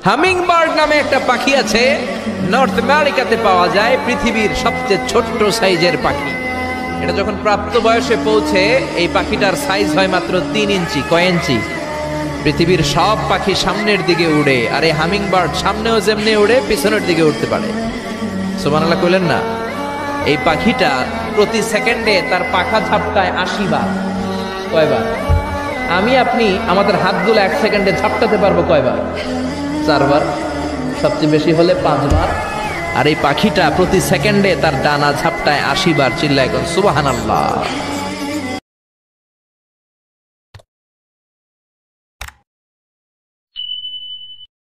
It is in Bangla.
হামিংবার্ড নামে একটা পাখি আছে, নর্থ আমেরিকাতে পাওয়া যায়, পৃথিবীর সবচেয়ে ছোট্ট সাইজের পাখি। এটা যখন প্রাপ্ত বয়সে পৌঁছে এই পাখিটার সাইজ হয় মাত্র 3 ইঞ্চি। কয় ইঞ্চি? পৃথিবীর সব পাখি সামনের দিকে উড়ে, আর এই হামিংবার্ড সামনেও যেমনি উড়ে পিছনের দিকে উঠতে পারে। সুবহানাল্লাহ কইলেন না? এই পাখিটা প্রতি সেকেন্ডে তার পাখা ঝাপটায় 80 বার। কয়বার? আমি আপনি আমাদের হাতগুলো 1 সেকেন্ডে ঝাপটাতে পারবো কয়বার? 4 বার, সবচেয়ে বেশি হলে 5 বার। আর এই পাখিটা প্রতি সেকেন্ডে তার ডানা ঝাপটায় 80 বার। চিল্লায় কোন সুবহানাল্লাহ।